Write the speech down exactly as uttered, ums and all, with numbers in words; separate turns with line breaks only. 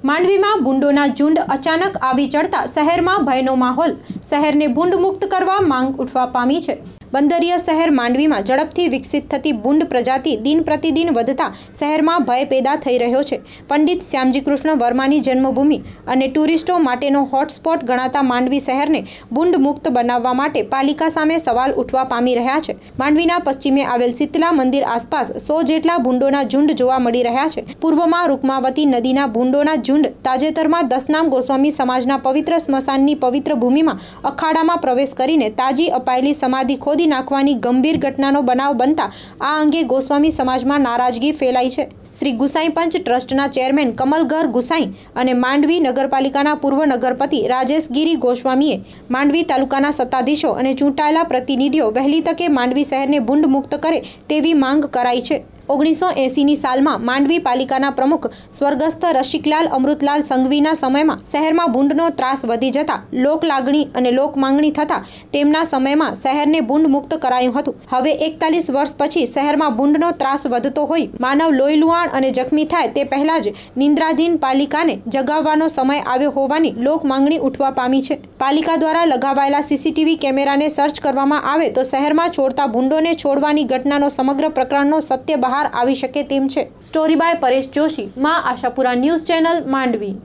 માંડવીમાં ભૂંડોના ઝુંડ અચાનક આવી ચડતા શહેરમાં ભયનો માહોલ। શહેરને ભૂંડ મુક્ત કરવા માંગ ઉઠવા પામી છે। બંદરીય શહેર માંડવીમાં ઝડપથી વિકસિત થતી ભૂંડ પ્રજાતિ દિન પ્રતિદિન વધતા શહેરમાં ભય પેદા થઈ રહ્યો છે। પંડિત શ્યામજી કૃષ્ણ વર્માની જન્મભૂમિ અને ટુરિસ્ટો માટેનો હોટસ્પોટ ગણાતા માંડવી શહેરને ભૂંડ મુક્ત બનાવવા માટે પાલિકા સામે સવાલ ઉઠવા પામી રહ્યા છે। માંડવીના પશ્ચિમે આવેલ શીતલા મંદિર આસપાસ સો જેટલા ભૂંડોના ઝુંડ જોવા મળી રહ્યા છે। પૂર્વમાં રૂકમાવતી નદીના ભૂંડોના ઝુંડ તાજેતરમાં દસનામ ગોસ્વામી સમાજના પવિત્ર સ્મશાનની પવિત્ર ભૂમિમાં અખાડામાં પ્રવેશ કરીને તાજી અપાયેલી સમાધિ ખોદી નાખવાની ગંભીર ઘટનાનો બનાવ બનતા આ અંગે ગોસ્વામી સમાજમાં નારાજગી ફેલાઈ છે। શ્રી ગુસાઈ પંચ ટ્રસ્ટના ચેરમેન કમલગર ગુસાઈ અને માંડવી નગરપાલિકાના પૂર્વ નગરપતિ રાજેશ ગિરી ગોસ્વામીએ માંડવી તાલુકાના સત્તાધીશો અને ચૂંટાયેલા પ્રતિનિધિઓ વહેલી તકે માંડવી શહેરને ભૂંડ મુક્ત કરે તેવી માંગ કરાઈ છે। ઓગણીસો એંસીની સાલમાં માંડવી પાલિકાના પ્રમુખ સ્વર્ગસ્થ રસિકલાલ અમૃતલાલ સંઘવીના સમયમાં શહેરમાં ભૂંડનો ત્રાસ વધી જતા લોક લાગણી અને લોક માંગણી થતા તેમના સમયમાં શહેરને ભૂંડ મુક્ત કરાયું હતું। હવે એકતાલીસ વર્ષ પછી શહેરમાં ભૂંડનો ત્રાસ વધતો હોય માનવ લોહીલુહાણ અને જખમી થાય તે પહેલા જ નિંદ્રાધીન પાલિકાને જગાવવાનો સમય આવ્યો હોવાની લોક માંગણી ઉઠવા પામી છે। પાલિકા દ્વારા લગાવાયેલા સીસીટીવી કેમેરાને સર્ચ કરવામાં આવે તો શહેરમાં છોડતા ભૂંડોને છોડવાની ઘટનાનો સમગ્ર પ્રકરણનો સત્ય બહાર આવી શકે તેમ છે। સ્ટોરી બાય પરેશ જોશી, માં આશાપુરા ન્યૂઝ ચેનલ, માંડવી।